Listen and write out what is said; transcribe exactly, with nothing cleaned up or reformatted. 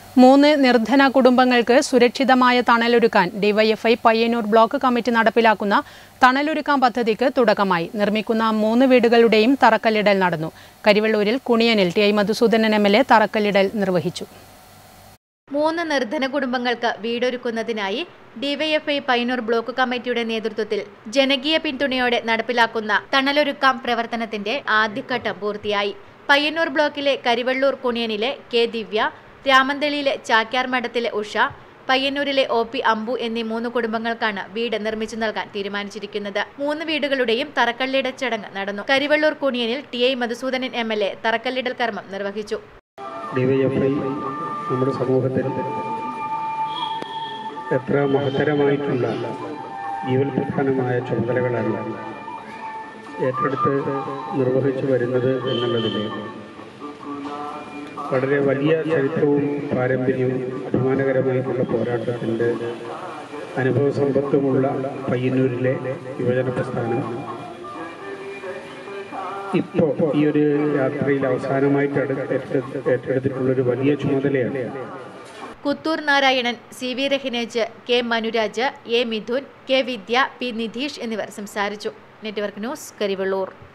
മൂന്ന് നിർധന കുടുംബങ്ങൾക്ക് സുരക്ഷിതമായ തണലൊരുക്കാൻ ഡിവൈഎഫ്ഐ പയ്യന്നൂർ ബ്ലോക്ക് കമ്മിറ്റി നടപ്പിലാക്കുന്ന തണലൊരുക്കാൻ പദ്ധതിക്ക് തുടക്കമായി. നിർമ്മിക്കുന്ന മൂന്ന് വീടുകളുടെയും തറക്കല്ലിടൽ നടന്നു. കരിവള്ളൂരിൽ കുണിയനിൽ T I Madhusoodanan M L A തറക്കല്ലിടൽ നിർവഹിച്ചു. മൂന്ന് നിർധന കുടുംബങ്ങൾക്ക് വീടൊരുക്കുന്നതിനായി ഡിവൈഎഫ്ഐ പയ്യന്നൂർ ബ്ലോക്ക് കമ്മിറ്റിയുടെ നേതൃത്വത്തിൽ ജനകീയ പിന്തുണയോടെ നടപ്പിലാക്കുന്ന തണലൊരുക്കാം പ്രവർത്തനത്തിന്റെ ആദ്യഘട്ടം പൂർത്തിയായി. പയ്യന്നൂർ ബ്ലോക്കിലെ കരിവള്ളൂർ കുണിയനിലെ കെ ദിവ്യ, രാമന്തളിയിലെ ചാക്യാർ മഠത്തിലെ ഉഷ, പയ്യന്നൂരിലെ ഒ പി അമ്പു എന്നീ മൂന്ന് കുടുംബങ്ങൾക്കാണ് വീട് നിർമ്മിച്ചു നൽകാൻ തീരുമാനിച്ചിരിക്കുന്നത്. മൂന്ന് വീടുകളുടെയും തറക്കല്ലിടൽ ചടങ്ങ് നടന്നു. കരിവള്ളൂർ കുണിയനിൽ T I Madhusoodanan M L A തറക്കല്ലിടൽ കർമ്മം നിർവഹിച്ചു. നമ്മുടെ സമൂഹത്തിൽ എത്ര മഹത്തരമായിട്ടുള്ള ജീവൽപ്രധാനമായ ചുമതലകളാണ് ഏറ്റെടുത്ത് നിർവഹിച്ചു വരുന്നത് എന്നുള്ളതിൽ വളരെ വലിയ ചരിത്രവും പാരമ്പര്യവും അഭിമാനകരമായിട്ടുള്ള പോരാട്ടത്തിൻ്റെ അനുഭവ സമ്പത്തുമുള്ള പയ്യന്നൂരിലെ യുവജന പ്രസ്ഥാനം ഇപ്പോൾ ഈ ഒരു യാത്രയിൽ അവസാനമായിട്ട് ഏറ്റെടുത്തിട്ടുള്ളൊരു വലിയ ചുമതലയാണ്. Kuthur Narayanan, C V Rahinej, K Manuraj, A Mithun, K Vidya, P Nidheesh എന്നിവർ സംസാരിച്ചു. Network news, Karivellur.